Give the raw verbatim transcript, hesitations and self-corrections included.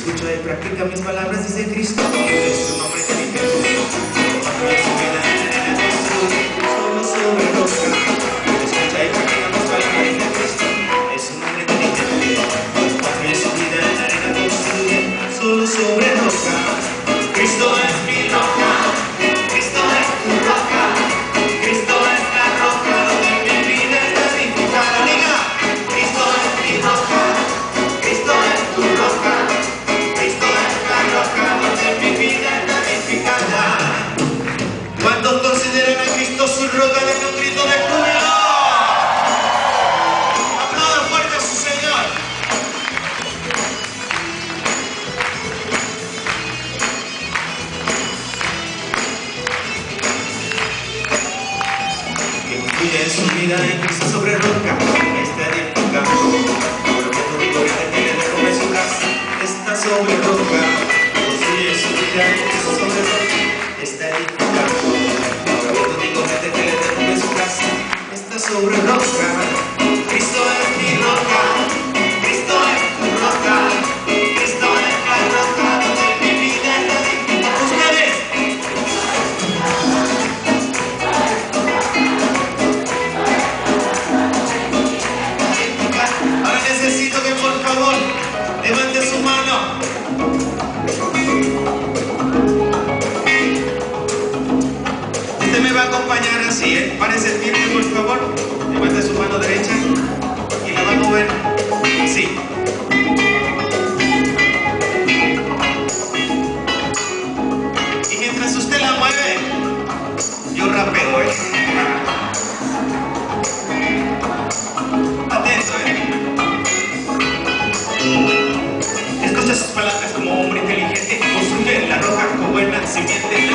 escucha y practica mis palabras, dice Cristo, es un hombre inteligente. Construye su vida en la construye, solo sobre roca. Escucha y practica mis palabras, dice Cristo, es un hombre inteligente. Construye su vida en la arena, construye, solo sobre roca. Cristo es mi roca, Cristo es tu roca, Cristo es la roca donde mi vida está edificada. Diga, Cristo es mi roca, Cristo es tu roca, Cristo es la roca donde mi vida está edificada. ¿Cuántos consideran a Cristo su roca? De un grito de júbilo? Aplaudan fuerte a su Señor. Que construye su vida en Cristo sobre roca, está edificando. Ahora que tu victoria te tiene de comer su casa, está sobre roca. Construye su vida en Cristo sobre roca, está edificando. Ahora que tu victoria te tiene de comer su casa, está sobre roca. Cristo es mi roca, Cristo es tu roca, Cristo es la roca donde mi vida está edificada. Ustedes. Ahora necesito que por favor levante su mano. Usted me va a acompañar así, ¿eh? Párese firme, por favor. Levante su mano derecha y la va a mover así. Y mientras usted la mueve, yo rapeo, ¿eh? Atento, ¿eh? Escucha sus palabras como hombre inteligente. Construye la roca con buena simiente.